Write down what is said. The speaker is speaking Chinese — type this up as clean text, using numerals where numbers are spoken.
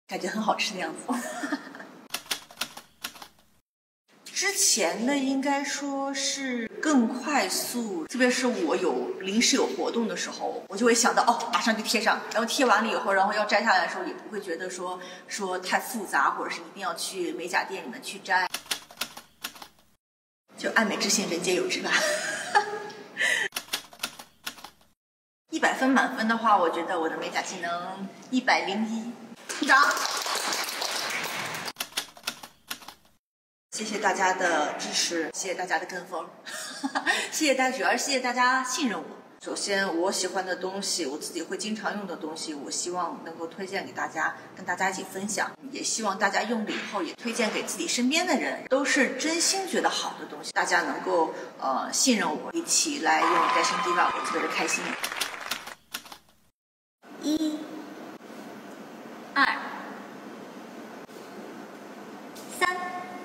感觉很好吃的样子。之前的应该说是更快速，特别是我临时有活动的时候，我就会想到哦，马上就贴上，然后贴完了以后，然后要摘下来的时候，也不会觉得说太复杂，或者是一定要去美甲店里面去摘。就爱美之心，人皆有之吧。100分满分的话，我觉得我的美甲技能101，鼓掌。谢谢大家的支持，谢谢大家的跟风，谢谢大家，主要是谢谢大家信任我。首先，我喜欢的东西，我自己会经常用的东西，我希望能够推荐给大家，跟大家一起分享。也希望大家用了以后，也推荐给自己身边的人，都是真心觉得好的东西。大家能够信任我，一起来用戴森 Diva，我特别的开心。1、2、3。